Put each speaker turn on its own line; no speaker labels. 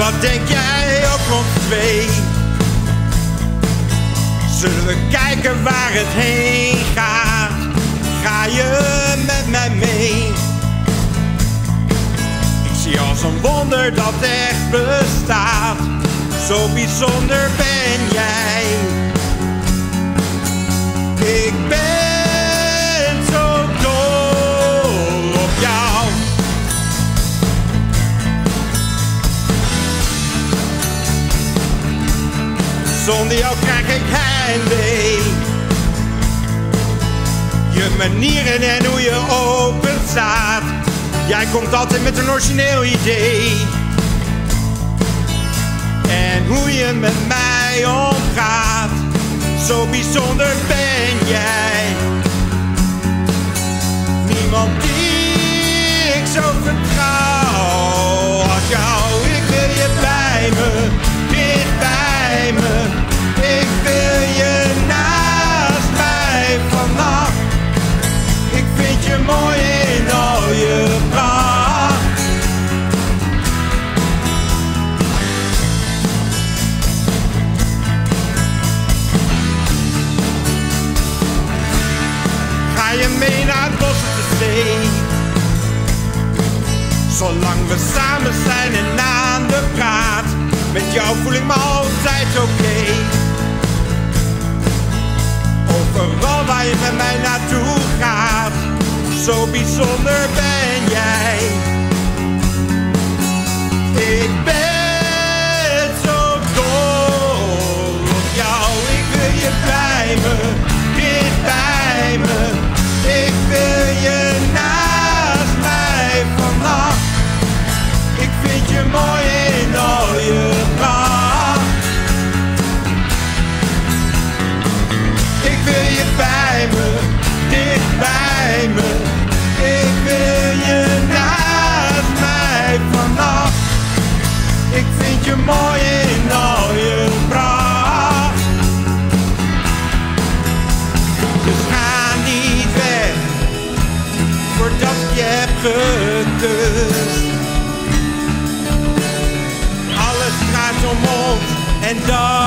Wat denk jij op ons twee? Zullen we kijken waar het heen gaat? Ga je met mij mee? Ik zie als een wonder dat echt bestaat. Zo bijzonder ben jij. Ik ben zo dol op jou. Zonder jou krijg ik heimwee. Je manieren en hoe je open staat. Jij komt altijd met een origineel idee. En hoe je met mij omgaat. Zo bijzonder ben jij. Niemand die ik zo vertrouw als jou. Ik wil je bij me, dicht bij me. Ik wil je naast mij vannacht. Ik vind je mooi in al je pracht. Ga je mee naar het bos of de zee? Zolang we samen zijn en aan de praat. Met jou voel ik me altijd oké. Overal waar je met mij naartoe gaat. Zo bijzonder ben jij. Ik ben zo dol op jou. Ik wil je bij me, dicht bij me. Ik wil je naast mij vannacht. Ik vind je mooi in al je pracht. Ik wil je bij me, dicht bij me. Ik wil je naast mij vannacht. Ik vind je mooi in al je pracht. Dus ga niet weg, voordat ik je heb gekust. Alles draait om ons en dat